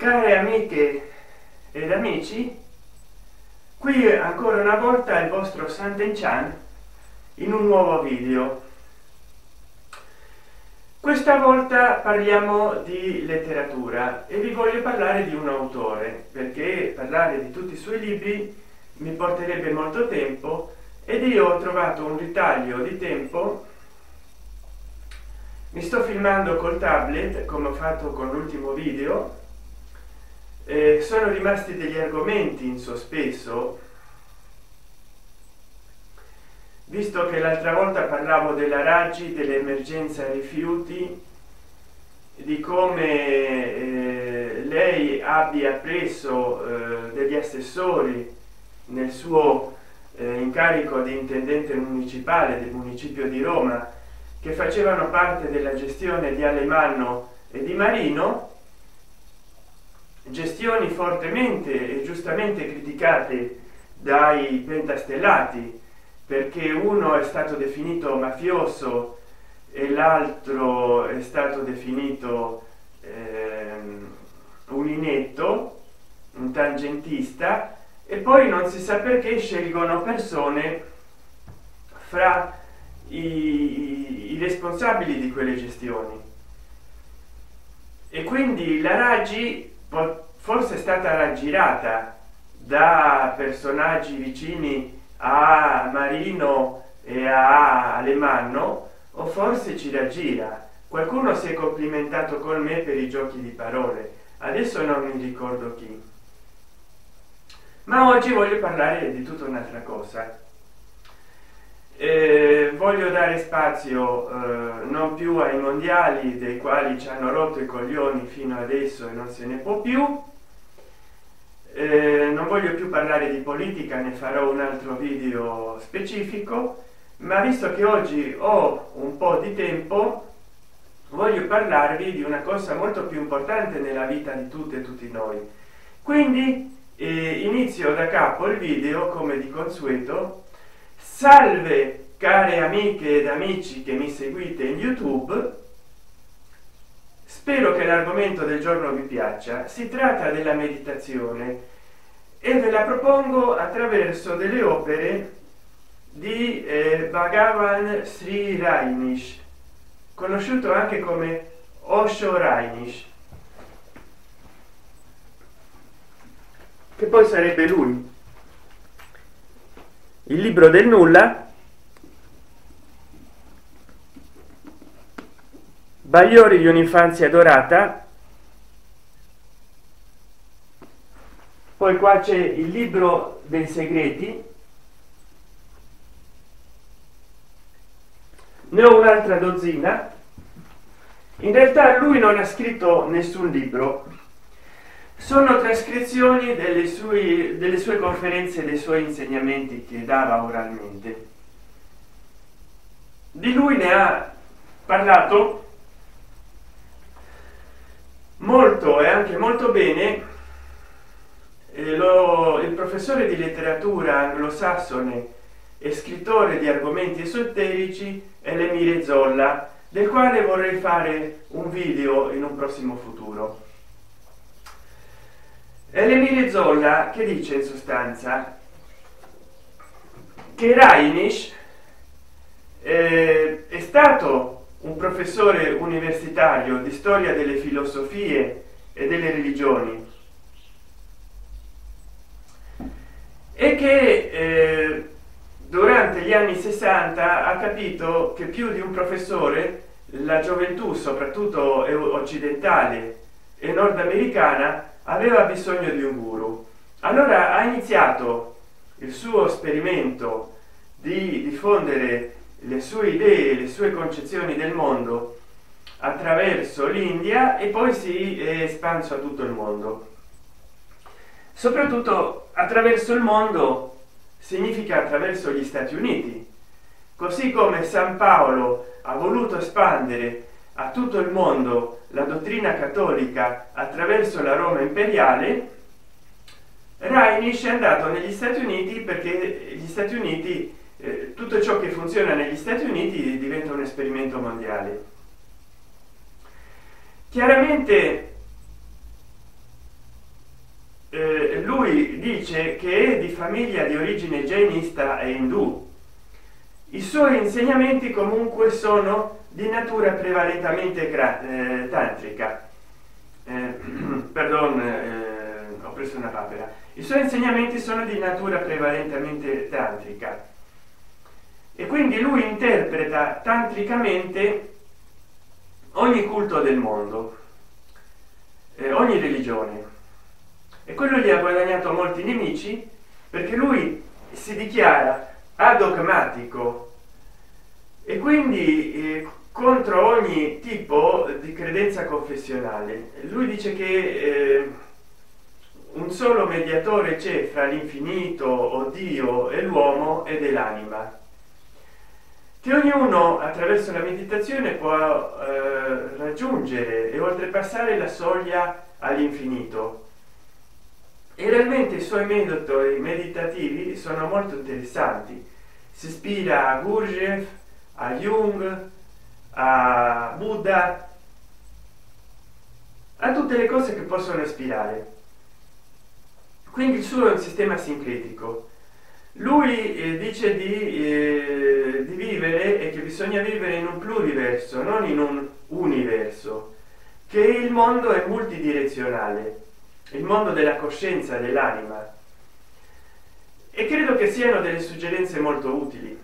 Care amiche ed amici, qui ancora una volta il vostro Santen Chan in un nuovo video. Questa volta parliamo di letteratura e vi voglio parlare di un autore, perché parlare di tutti i suoi libri mi porterebbe molto tempo ed io ho trovato un ritaglio di tempo. Mi sto filmando col tablet come ho fatto con l'ultimo video. Sono rimasti degli argomenti in sospeso, visto che l'altra volta parlavo della Raggi, dell'emergenza rifiuti, di come lei abbia preso degli assessori nel suo incarico di intendente municipale del municipio di Roma, che facevano parte della gestione di Alemanno e di Marino, gestioni fortemente e giustamente criticate dai pentastellati, perché uno è stato definito mafioso e l'altro è stato definito un inetto, un tangentista, e poi non si sa perché scelgono persone fra i responsabili di quelle gestioni. E quindi la Raggi forse è stata raggirata da personaggi vicini a Marino e a Alemanno, o forse ci raggira. Qualcuno si è complimentato con me per i giochi di parole, adesso non mi ricordo chi, ma oggi voglio parlare di tutta un'altra cosa. Voglio dare spazio non più ai mondiali, dei quali ci hanno rotto i coglioni fino adesso e non se ne può più. Non voglio più parlare di politica, ne farò un altro video specifico, ma visto che oggi ho un po' di tempo, voglio parlarvi di una cosa molto più importante nella vita di tutte e tutti noi. Quindi inizio da capo il video come di consueto. Salve care amiche ed amici che mi seguite in YouTube, spero che l'argomento del giorno vi piaccia. Si tratta della meditazione e ve la propongo attraverso delle opere di Bhagavan Sri Rajneesh, conosciuto anche come Osho Rajneesh, che poi sarebbe lui. Il libro del nulla, bagliori di un'infanzia dorata. Poi qua c'è il libro dei segreti, ne ho un'altra dozzina. In realtà lui non ha scritto nessun libro, sono trascrizioni delle sue conferenze, dei suoi insegnamenti che dava oralmente. Di lui ne ha parlato molto e anche molto bene il professore di letteratura anglosassone e scrittore di argomenti esoterici Elemire Zolla, del quale vorrei fare un video in un prossimo futuro. Elemire Zolla che dice in sostanza che Rajneesh è stato un professore universitario di storia delle filosofie e delle religioni, e che durante gli anni 60 ha capito che più di un professore la gioventù, soprattutto occidentale e nordamericana, aveva bisogno di un guru. Allora ha iniziato il suo esperimento di diffondere le sue idee, le sue concezioni del mondo attraverso l'India, e poi si è espanso a tutto il mondo. Soprattutto attraverso il mondo significa attraverso gli Stati Uniti, così come San Paolo ha voluto espandere a tutto il mondo la dottrina cattolica attraverso la Roma imperiale. Rajneesh è andato negli Stati Uniti, perché gli Stati Uniti, tutto ciò che funziona negli Stati Uniti diventa un esperimento mondiale. Chiaramente lui dice che è di famiglia di origine jainista e indù. I suoi insegnamenti comunque sono di natura prevalentemente tantrica. Perdon, ho preso una papera. I suoi insegnamenti sono di natura prevalentemente tantrica e quindi lui interpreta tantricamente ogni culto del mondo, ogni religione, e quello gli ha guadagnato molti nemici perché lui si dichiara adogmatico e quindi contro ogni tipo di credenza confessionale. Lui dice che un solo mediatore c'è fra l'infinito o Dio e l'uomo ed è l'anima, che ognuno attraverso la meditazione può raggiungere e oltrepassare la soglia all'infinito. E realmente i suoi metodi meditativi sono molto interessanti. Si ispira a Gurdjieff, a Jung, a Buddha, a tutte le cose che possono ispirare. Quindi il suo è un sistema sincretico. Lui dice di vivere e che bisogna vivere in un pluriverso, non in un universo, che il mondo è multidirezionale, il mondo della coscienza, dell'anima, e credo che siano delle suggerenze molto utili.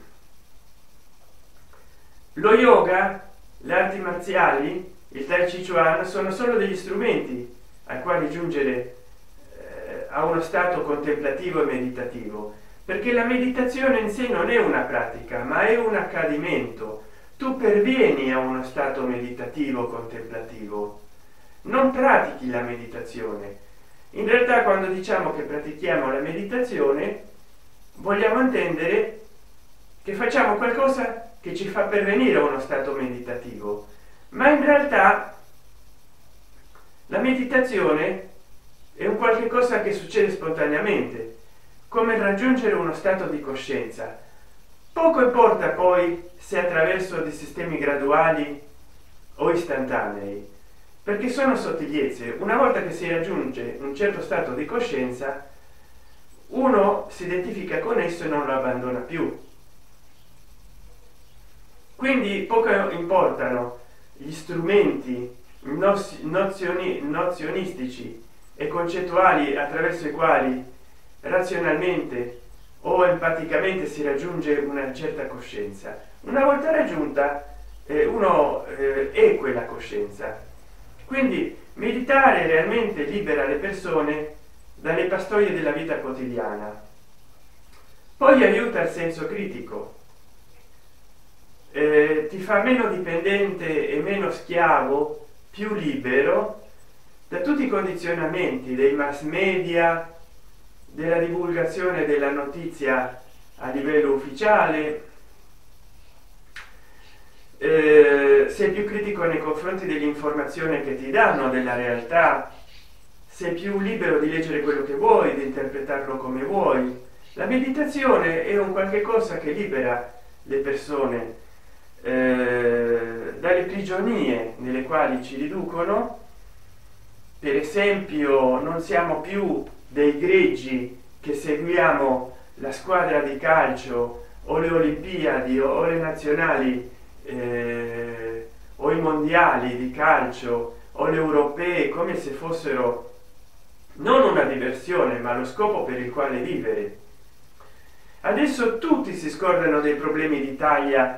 Lo yoga, le arti marziali, il Tai Chi Chuan sono solo degli strumenti ai quali giungere a uno stato contemplativo e meditativo, perché la meditazione in sé non è una pratica ma è un accadimento. Tu pervieni a uno stato meditativo contemplativo, non pratichi la meditazione. In realtà quando diciamo che pratichiamo la meditazione vogliamo intendere che facciamo qualcosa che ci fa pervenire a uno stato meditativo, ma in realtà la meditazione è un qualche cosa che succede spontaneamente, come raggiungere uno stato di coscienza. Poco importa poi se attraverso dei sistemi graduali o istantanei, perché sono sottigliezze. Una volta che si raggiunge un certo stato di coscienza, uno si identifica con esso e non lo abbandona più. Quindi poco importano gli strumenti nozionistici e concettuali attraverso i quali razionalmente o empaticamente si raggiunge una certa coscienza. Una volta raggiunta uno è quella coscienza. Quindi meditare realmente libera le persone dalle pastoie della vita quotidiana, poi aiuta il senso critico, ti fa meno dipendente e meno schiavo, più libero da tutti i condizionamenti dei mass media, della divulgazione della notizia a livello ufficiale. Sei più critico nei confronti dell'informazione che ti danno della realtà, sei più libero di leggere quello che vuoi, di interpretarlo come vuoi. La meditazione è un qualche cosa che libera le persone dalle prigionie nelle quali ci riducono. Per esempio non siamo più dei greggi che seguiamo la squadra di calcio o le Olimpiadi o le nazionali o i mondiali di calcio o le europee come se fossero non una diversione ma lo scopo per il quale vivere. Adesso tutti si scordano dei problemi d'Italia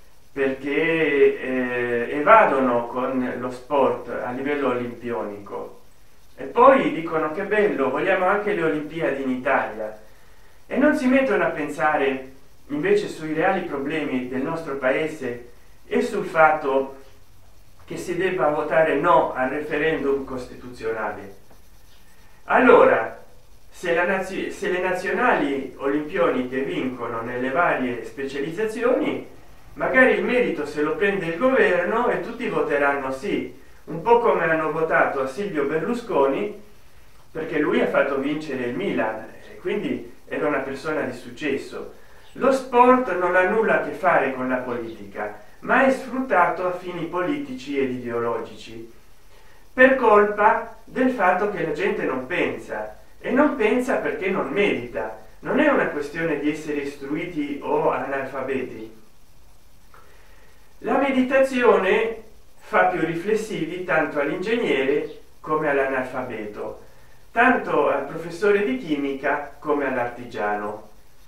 perché evadono con lo sport a livello olimpionico e poi dicono che bello, vogliamo anche le Olimpiadi in Italia, e non si mettono a pensare invece sui reali problemi del nostro paese e sul fatto che si debba votare no al referendum costituzionale. Allora se le nazionali olimpioniche vincono nelle varie specializzazioni, magari il merito se lo prende il governo e tutti voteranno sì, un po' come hanno votato a Silvio Berlusconi perché lui ha fatto vincere il Milan e quindi era una persona di successo. Lo sport non ha nulla a che fare con la politica, ma è sfruttato a fini politici ed ideologici per colpa del fatto che la gente non pensa, e non pensa perché non merita. Non è una questione di essere istruiti o analfabeti. La meditazione fa più riflessivi tanto all'ingegnere come all'analfabeto, tanto al professore di chimica come all'artigiano.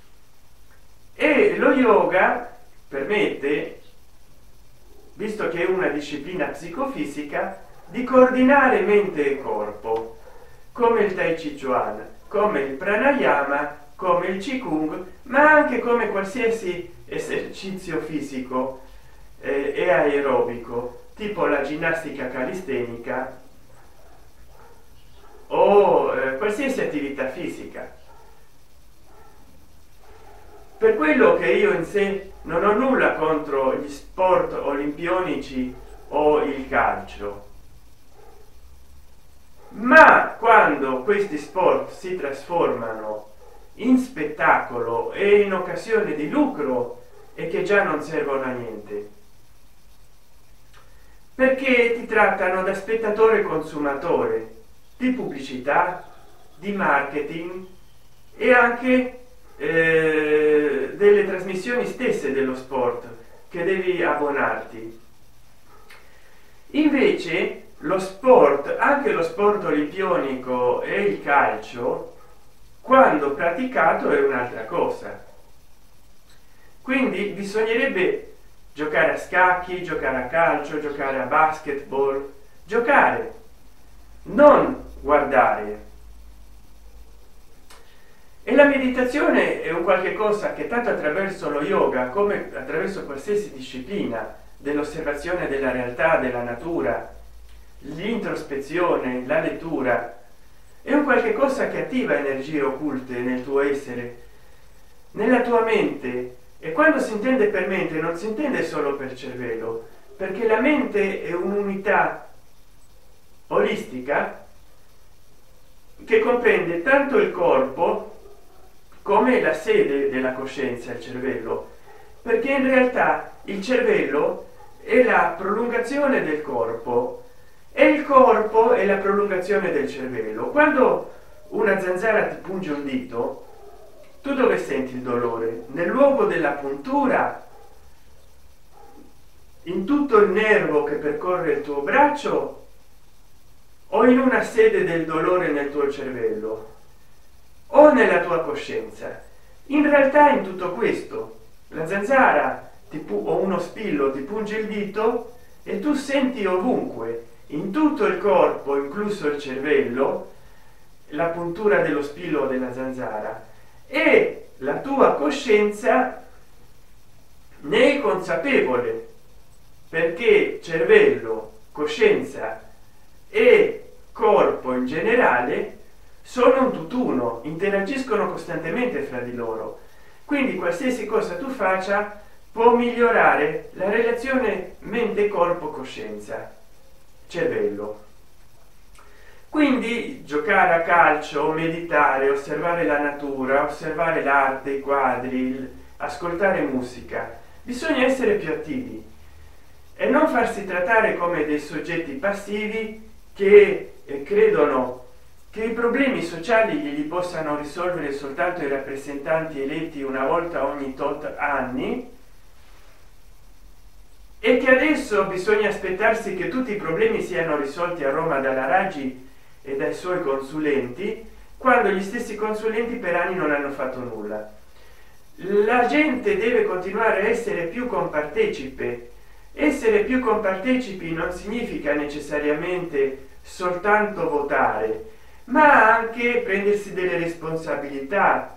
E lo yoga permette, visto che è una disciplina psicofisica, di coordinare mente e corpo, come il Tai Chi Chuan, come il pranayama, come il Qigong, ma anche come qualsiasi esercizio fisico e aerobico, tipo la ginnastica calistenica o qualsiasi attività fisica. Per quello che io in sé non ho nulla contro gli sport olimpionici o il calcio, ma quando questi sport si trasformano in spettacolo e in occasione di lucro e che già non servono a niente, perché ti trattano da spettatore consumatore di pubblicità, di marketing e anche delle trasmissioni stesse dello sport che devi abbonarti. Invece lo sport, anche lo sport olimpionico e il calcio, quando praticato è un'altra cosa. Quindi bisognerebbe giocare a scacchi, giocare a calcio, giocare a basketball, giocare, non guardare. E la meditazione è un qualche cosa che tanto attraverso lo yoga come attraverso qualsiasi disciplina dell'osservazione della realtà, della natura, l'introspezione, la lettura, è un qualche cosa che attiva energie occulte nel tuo essere, nella tua mente. E quando si intende per mente non si intende solo per cervello, perché la mente è un'unità olistica che comprende tanto il corpo come la sede della coscienza, il cervello, perché in realtà il cervello è la prolungazione del corpo e il corpo è la prolungazione del cervello. Quando una zanzara ti punge un dito, tu dove senti il dolore? Nel luogo della puntura, in tutto il nervo che percorre il tuo braccio, o in una sede del dolore nel tuo cervello o nella tua coscienza? In realtà in tutto questo. La zanzara o uno spillo ti punge il dito e tu senti ovunque, in tutto il corpo, incluso il cervello, la puntura dello spillo o della zanzara, e la tua coscienza ne è consapevole, perché cervello, coscienza e corpo in generale sono un tutt'uno, interagiscono costantemente fra di loro. Quindi qualsiasi cosa tu faccia può migliorare la relazione mente corpo coscienza cervello. Quindi giocare a calcio, meditare, osservare la natura, osservare l'arte, i quadri, ascoltare musica, bisogna essere più attivi e non farsi trattare come dei soggetti passivi che credono che i problemi sociali li possano risolvere soltanto i rappresentanti eletti una volta ogni tot anni e che adesso bisogna aspettarsi che tutti i problemi siano risolti a Roma dalla Raggi e dai suoi consulenti, quando gli stessi consulenti per anni non hanno fatto nulla. La gente deve continuare a essere più compartecipe. Essere più compartecipi non significa necessariamente soltanto votare, ma anche prendersi delle responsabilità,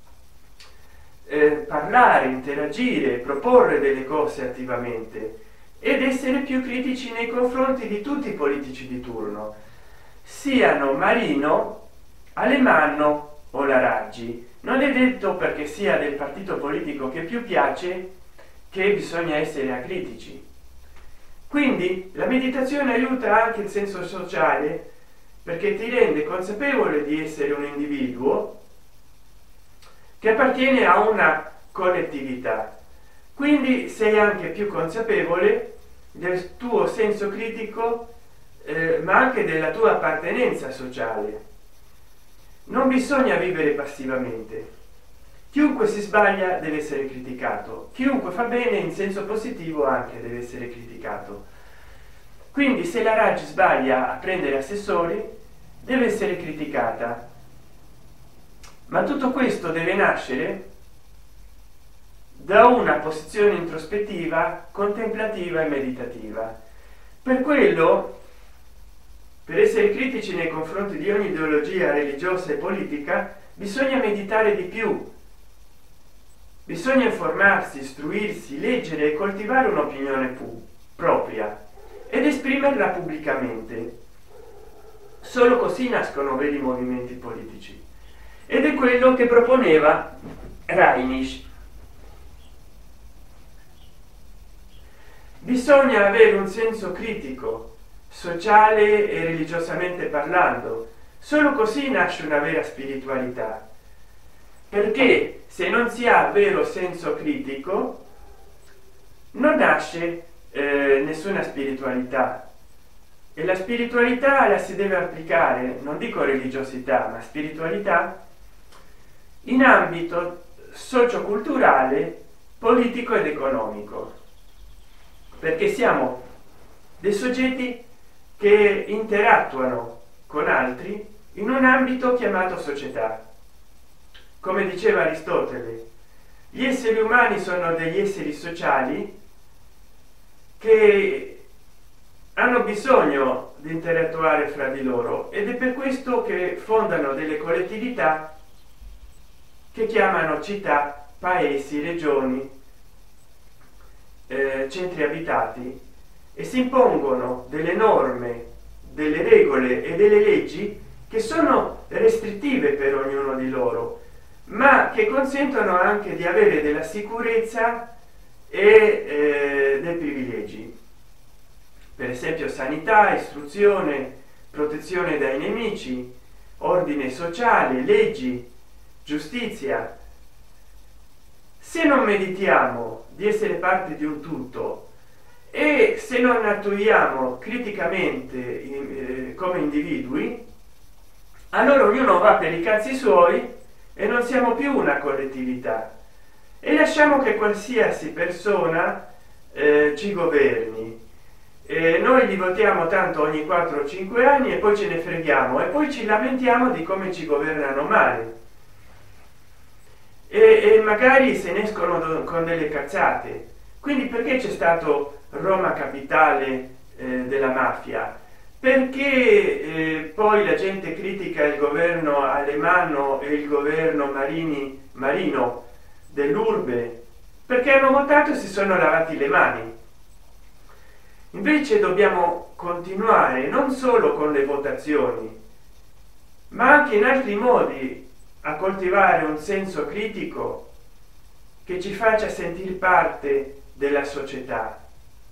parlare, interagire, proporre delle cose attivamente ed essere più critici nei confronti di tutti i politici di turno, siano Marino, Alemanno o la Raggi. Non è detto perché sia del partito politico che più piace che bisogna essere acritici. Quindi la meditazione aiuta anche il senso sociale, perché ti rende consapevole di essere un individuo che appartiene a una collettività, quindi sei anche più consapevole del tuo senso critico, ma anche della tua appartenenza sociale. non bisogna vivere passivamente. Chiunque si sbaglia deve essere criticato, chiunque fa bene in senso positivo anche deve essere criticato. Quindi se la Raggi sbaglia a prendere assessori deve essere criticata, ma tutto questo deve nascere da una posizione introspettiva, contemplativa e meditativa. Per quello, per essere critici nei confronti di ogni ideologia religiosa e politica, bisogna meditare di più, bisogna informarsi, istruirsi, leggere e coltivare un'opinione propria ed esprimerla pubblicamente. Solo così nascono veri movimenti politici, ed è quello che proponeva Reinisch. Bisogna avere un senso critico, sociale e religiosamente parlando, solo così nasce una vera spiritualità, perché se non si ha vero senso critico non nasce nessuna spiritualità, e la spiritualità la si deve applicare, non dico religiosità ma spiritualità, in ambito socioculturale, politico ed economico, perché siamo dei soggetti che interattuano con altri in un ambito chiamato società. Come diceva Aristotele, gli esseri umani sono degli esseri sociali che hanno bisogno di interattuare fra di loro, ed è per questo che fondano delle collettività che chiamano città, paesi, regioni, centri abitati, e si impongono delle norme, delle regole e delle leggi che sono restrittive per ognuno di loro, ma che consentono anche di avere della sicurezza e dei privilegi, per esempio sanità, istruzione, protezione dai nemici, ordine sociale, leggi, giustizia. Se non meditiamo di essere parte di un tutto e se non attuiamo criticamente come individui, allora ognuno va per i cazzi suoi e non siamo più una collettività, e lasciamo che qualsiasi persona ci governi. Noi li votiamo tanto ogni 4 o 5 anni e poi ce ne freghiamo e poi ci lamentiamo di come ci governano male, e magari se ne escono con delle cazzate. Quindi perché c'è stato Roma capitale della mafia? Perché poi la gente critica il governo Alemanno e il governo Marino dell'Urbe? Perché hanno votato e si sono lavati le mani. Invece dobbiamo continuare non solo con le votazioni, ma anche in altri modi a coltivare un senso critico che ci faccia sentire parte della società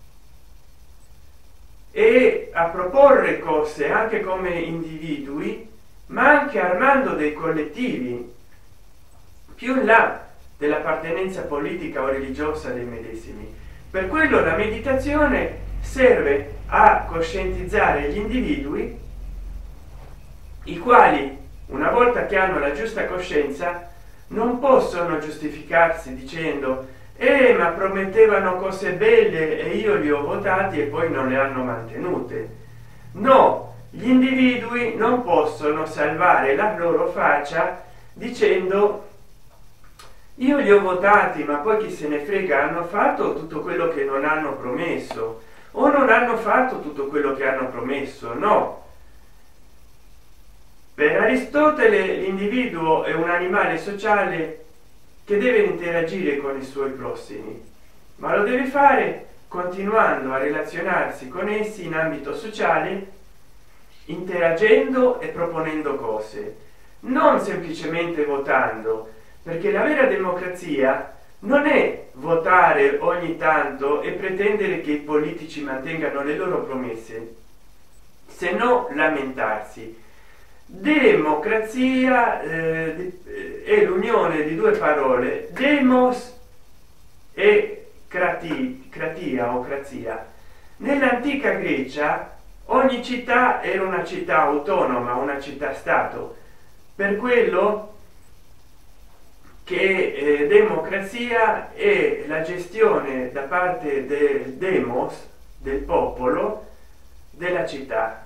e a proporre cose anche come individui, ma anche armando dei collettivi più in là dell'appartenenza politica o religiosa dei medesimi. Per quello la meditazione serve a coscientizzare gli individui, i quali, una volta che hanno la giusta coscienza, non possono giustificarsi dicendo ma promettevano cose belle e io li ho votati e poi non le hanno mantenute. No, gli individui non possono salvare la loro faccia dicendo io li ho votati ma poi chi se ne frega, hanno fatto tutto quello che non hanno promesso o non hanno fatto tutto quello che hanno promesso. No, per Aristotele l'individuo è un animale sociale che deve interagire con i suoi prossimi, ma lo deve fare continuando a relazionarsi con essi in ambito sociale, interagendo e proponendo cose, non semplicemente votando, perché la vera democrazia non è votare ogni tanto e pretendere che i politici mantengano le loro promesse, se no lamentarsi. Democrazia è l'unione di due parole, demos e kratia o crazia. Nell'antica Grecia ogni città era una città autonoma, una città stato, per quello che democrazia è la gestione da parte del demos, del popolo, della città,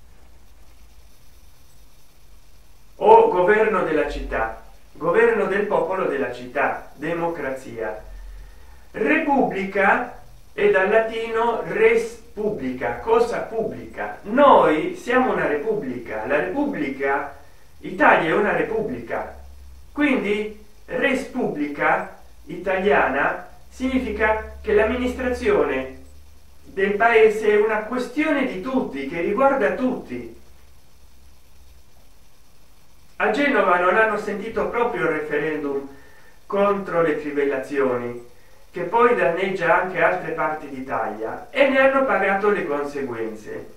o governo della città, governo del popolo della città, democrazia. Repubblica è dal latino res publica, cosa pubblica. Noi siamo una repubblica, la repubblica, Italia è una repubblica, quindi res pubblica italiana significa che l'amministrazione del paese è una questione di tutti, che riguarda tutti. A Genova non hanno sentito proprio il referendum contro le trivellazioni, che poi danneggia anche altre parti d'Italia, e ne hanno pagato le conseguenze.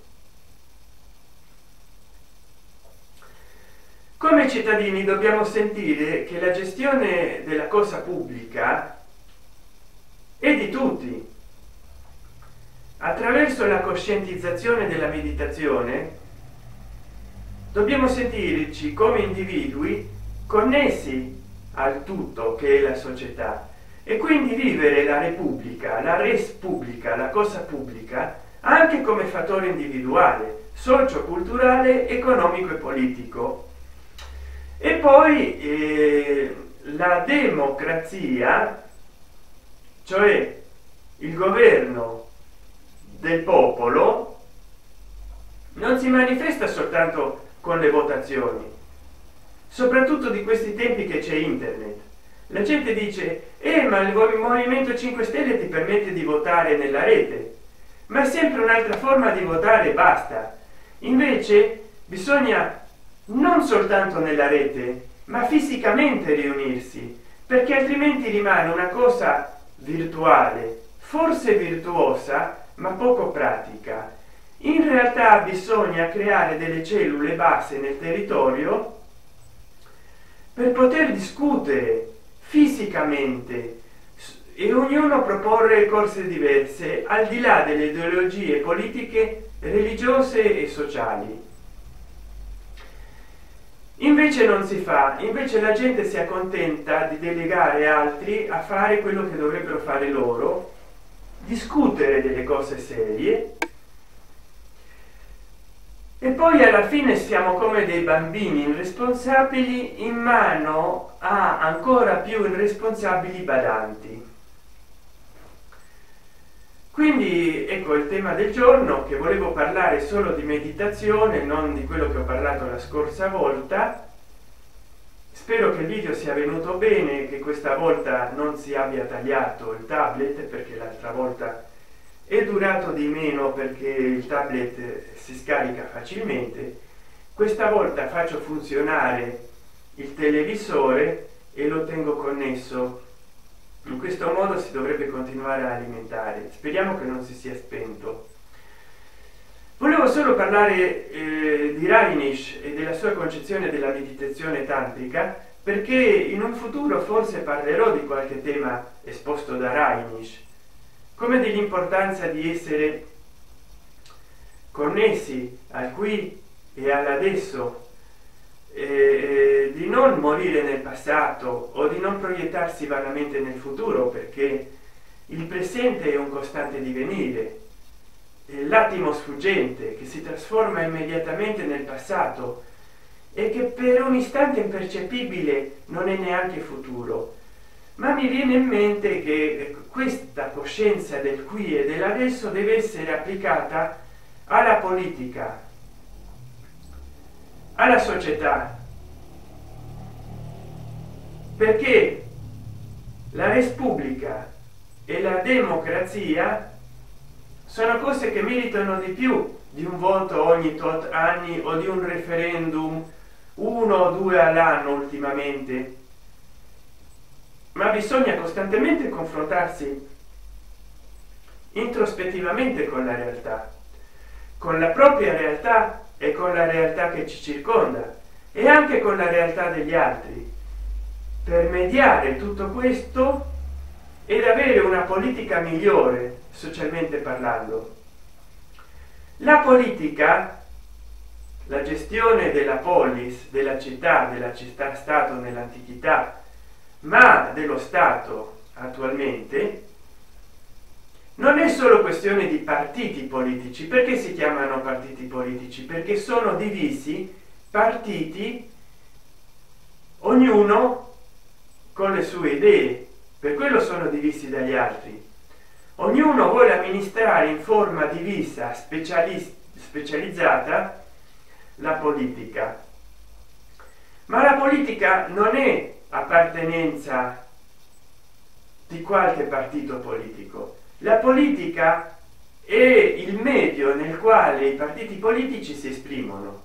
Come cittadini dobbiamo sentire che la gestione della cosa pubblica è di tutti. Attraverso la coscientizzazione della meditazione dobbiamo sentirci come individui connessi al tutto che è la società, e quindi vivere la repubblica, la res pubblica, la cosa pubblica, anche come fattore individuale, socio-culturale, economico e politico. E poi la democrazia, cioè il governo del popolo, non si manifesta soltanto con le votazioni, soprattutto di questi tempi che c'è internet. La gente dice ma il movimento 5 Stelle ti permette di votare nella rete, ma è sempre un'altra forma di votare e basta. Invece bisogna non soltanto nella rete, ma fisicamente riunirsi, perché altrimenti rimane una cosa virtuale, forse virtuosa, ma poco pratica. In realtà bisogna creare delle cellule base nel territorio per poter discutere fisicamente e ognuno proporre corse diverse al di là delle ideologie politiche, religiose e sociali. Invece non si fa, invece la gente si accontenta di delegare altri a fare quello che dovrebbero fare loro, discutere delle cose serie, e poi alla fine siamo come dei bambini irresponsabili in mano a ancora più irresponsabili badanti. Quindi ecco il tema del giorno, che volevo parlare solo di meditazione, non di quello che ho parlato la scorsa volta. Spero che il video sia venuto bene, che questa volta non si abbia tagliato il tablet, perché l'altra volta è durato di meno perché il tablet si scarica facilmente. Questa volta faccio funzionare il televisore e lo tengo connesso. In questo modo si dovrebbe continuare a alimentare. Speriamo che non si sia spento. Volevo solo parlare di Rajneesh e della sua concezione della meditazione tantrica, perché in un futuro forse parlerò di qualche tema esposto da Rajneesh, come dell'importanza di essere connessi al qui e all'adesso, di non morire nel passato o di non proiettarsi vanamente nel futuro, perché il presente è un costante divenire, l'attimo sfuggente che si trasforma immediatamente nel passato e che per un istante impercettibile non è neanche futuro. Ma mi viene in mente che questa coscienza del qui e dell'adesso deve essere applicata alla politica, alla società, perché la res pubblica e la democrazia sono cose che meritano di più di un voto ogni tot anni o di un referendum 1 o 2 all'anno ultimamente, ma bisogna costantemente confrontarsi introspettivamente con la realtà, con la propria realtà e con la realtà che ci circonda, e anche con la realtà degli altri, per mediare tutto questo ed avere una politica migliore socialmente parlando. La politica la gestione della polis, della città stato nell'antichità, ma dello Stato attualmente, non è solo questione di partiti politici. Perché si chiamano partiti politici? Perché sono divisi partiti, ognuno con le sue idee, per quello sono divisi dagli altri. Ognuno vuole amministrare in forma divisa, specializzata, la politica. Ma la politica non è appartenenza di qualche partito politico. La politica è il medio nel quale i partiti politici si esprimono,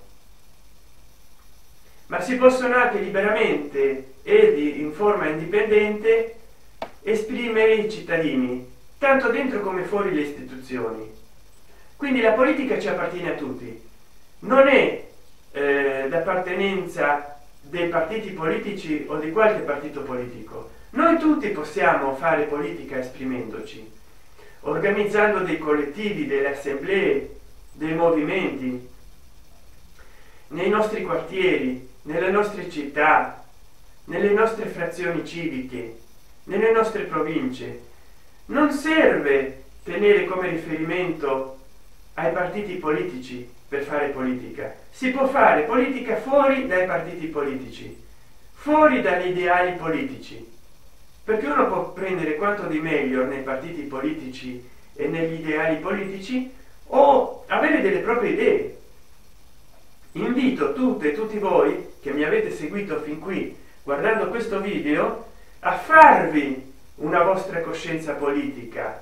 ma si possono anche liberamente ed in forma indipendente esprimere i cittadini, tanto dentro come fuori le istituzioni. Quindi la politica ci appartiene a tutti, non è d'appartenenza dei partiti politici o di qualche partito politico. Noi tutti possiamo fare politica esprimendoci, organizzando dei collettivi, delle assemblee, dei movimenti nei nostri quartieri, nelle nostre città, nelle nostre frazioni civiche, nelle nostre province. Non serve tenere come riferimento ai partiti politici per fare politica. Si può fare politica fuori dai partiti politici, fuori dagli ideali politici, perché uno può prendere quanto di meglio nei partiti politici e negli ideali politici o avere delle proprie idee. Invito tutte e tutti voi che mi avete seguito fin qui guardando questo video a farvi una vostra coscienza politica,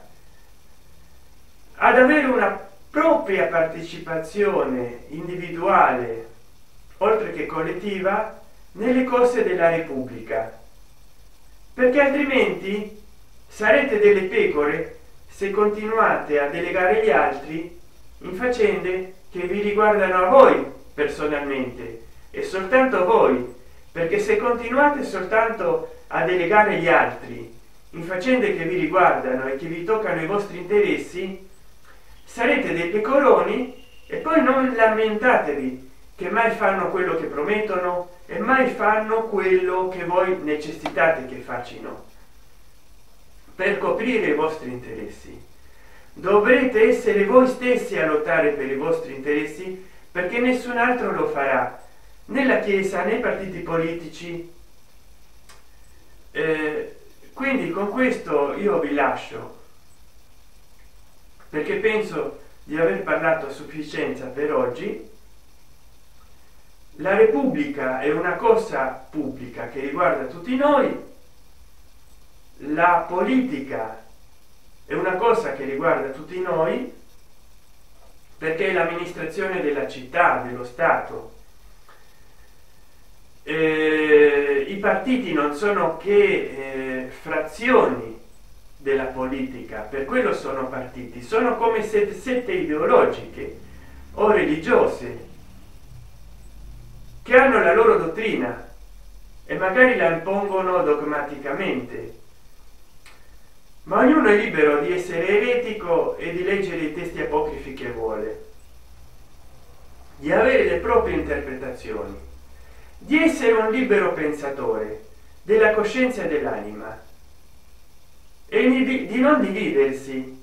ad avere una propria partecipazione individuale oltre che collettiva nelle cose della Repubblica, perché altrimenti sarete delle pecore se continuate a delegare gli altri in faccende che vi riguardano a voi personalmente e soltanto voi, perché se continuate soltanto a delegare gli altri in faccende che vi riguardano e che vi toccano i vostri interessi, sarete dei pecoroni e poi non lamentatevi che mai fanno quello che promettono e mai fanno quello che voi necessitate che facciano per coprire i vostri interessi. Dovrete essere voi stessi a lottare per i vostri interessi, perché nessun altro lo farà, né la Chiesa né i partiti politici. Quindi con questo io vi lascio, perché penso di aver parlato a sufficienza per oggi. La Repubblica è una cosa pubblica che riguarda tutti noi, la politica è una cosa che riguarda tutti noi, perché è l'amministrazione della città, dello Stato. I partiti non sono che frazioni della politica, per quello sono partiti, sono come sette ideologiche o religiose che hanno la loro dottrina e magari la impongono dogmaticamente, ma ognuno è libero di essere eretico e di leggere i testi apocrifi che vuole, di avere le proprie interpretazioni, di essere un libero pensatore della coscienza e dell'anima e di non dividersi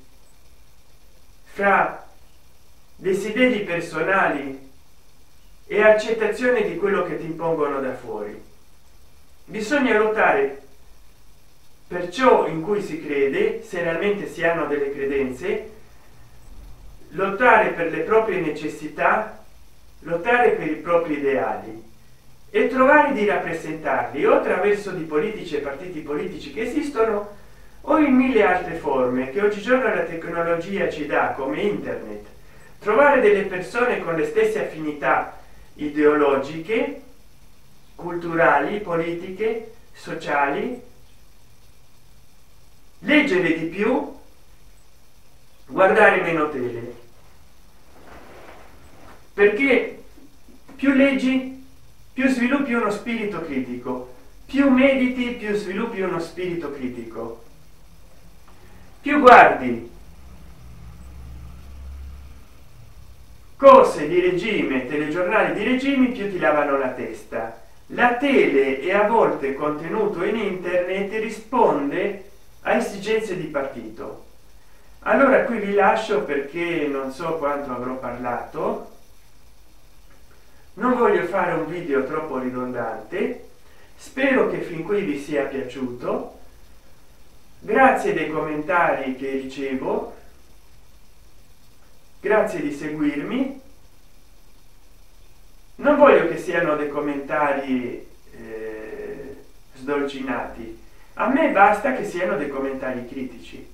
fra desideri personali e accettazione di quello che ti impongono da fuori. Bisogna lottare per ciò in cui si crede, se realmente si hanno delle credenze, lottare per le proprie necessità, lottare per i propri ideali e trovare di rappresentarli o attraverso di politici e partiti politici che esistono o in mille altre forme che oggigiorno la tecnologia ci dà, come internet. Trovare delle persone con le stesse affinità ideologiche, culturali, politiche, sociali, leggere di più, guardare meno tele, perché più leggi più sviluppi uno spirito critico, più mediti più sviluppi uno spirito critico, più guardi cose di regime, telegiornali di regimi, più ti lavano la testa. La tele e a volte contenuto in internet risponde a esigenze di partito. Allora qui vi lascio perché non so quanto avrò parlato, non voglio fare un video troppo ridondante, spero che fin qui vi sia piaciuto, grazie dei commentari che ricevo, grazie di seguirmi. Non voglio che siano dei commentari sdolcinati, a me basta che siano dei commentari critici.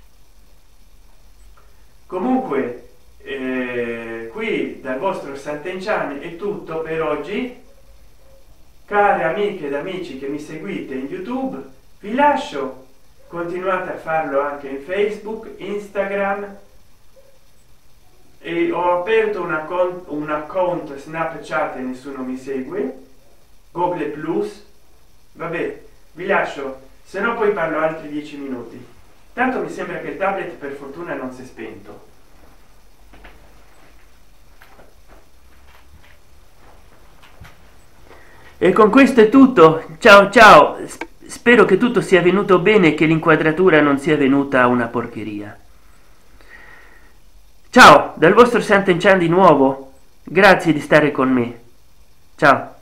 Comunque qui dal vostro Sant'Enchan è tutto per oggi. Care amiche ed amici che mi seguite in YouTube, vi lascio, continuate a farlo anche in Facebook, Instagram, e ho aperto un account Snapchat e nessuno mi segue, Google Plus. Vabbè, vi lascio, se no poi parlo altri 10 minuti, tanto mi sembra che il tablet per fortuna non si è spento. E con questo è tutto, ciao ciao, spero che tutto sia venuto bene e che l'inquadratura non sia venuta una porcheria. Ciao dal vostro Sant'Enchan di nuovo, grazie di stare con me, ciao.